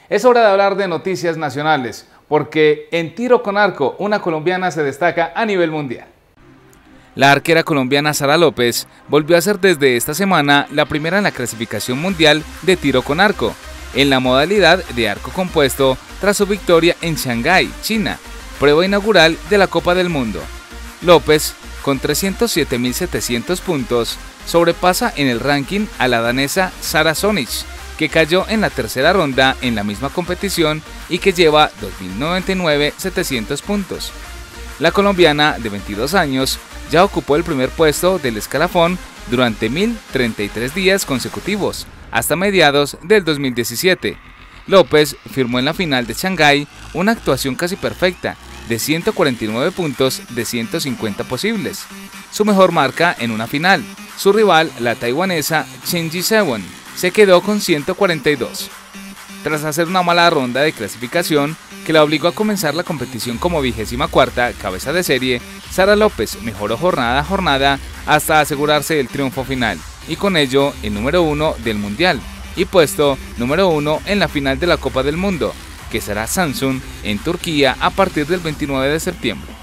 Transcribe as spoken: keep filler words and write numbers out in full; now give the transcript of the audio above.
Es hora de hablar de noticias nacionales, porque en tiro con arco, una colombiana se destaca a nivel mundial. La arquera colombiana Sara López volvió a ser desde esta semana la primera en la clasificación mundial de tiro con arco, en la modalidad de arco compuesto tras su victoria en Shanghái, China, prueba inaugural de la Copa del Mundo. López, con trescientos siete mil setecientos puntos, sobrepasa en el ranking a la danesa Sara Sonic, que cayó en la tercera ronda en la misma competición y que lleva dos mil noventa y nueve mil setecientos puntos. La colombiana, de veintidós años, ya ocupó el primer puesto del escalafón durante mil treinta y tres días consecutivos, hasta mediados del dos mil diecisiete. López firmó en la final de Shanghái una actuación casi perfecta, de ciento cuarenta y nueve puntos de ciento cincuenta posibles, su mejor marca en una final. Su rival, la taiwanesa Chen Ji-seon, se quedó con ciento cuarenta y dos. Tras hacer una mala ronda de clasificación que la obligó a comenzar la competición como vigésima cuarta cabeza de serie, Sara López mejoró jornada a jornada hasta asegurarse el triunfo final y con ello el número uno del mundial y puesto número uno en la final de la Copa del Mundo, que será Samsun en Turquía a partir del veintinueve de septiembre.